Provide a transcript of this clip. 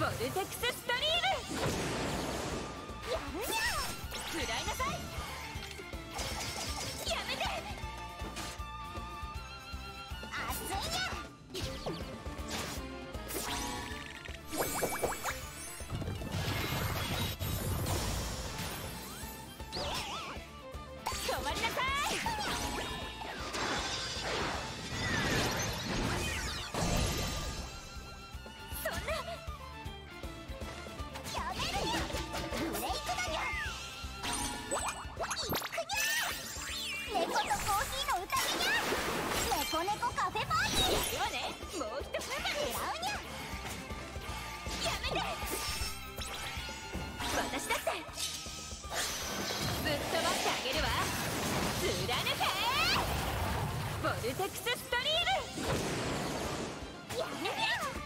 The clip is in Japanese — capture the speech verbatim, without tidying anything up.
ルテックスストリーム。やるにゃ。食らいなさい。やめて。熱いにゃ。止まりなさい。そんな。やめるにゃ。ブレイクだにゃ。いくにゃ。猫とコーヒーの宴にゃ。猫猫カフェパーティー。やるわね。もう一踏ん張り。狙うにゃ。やめて。私だってぶっ飛ばしてあげるわ。貫け。ボルテックスストリーム。やめて。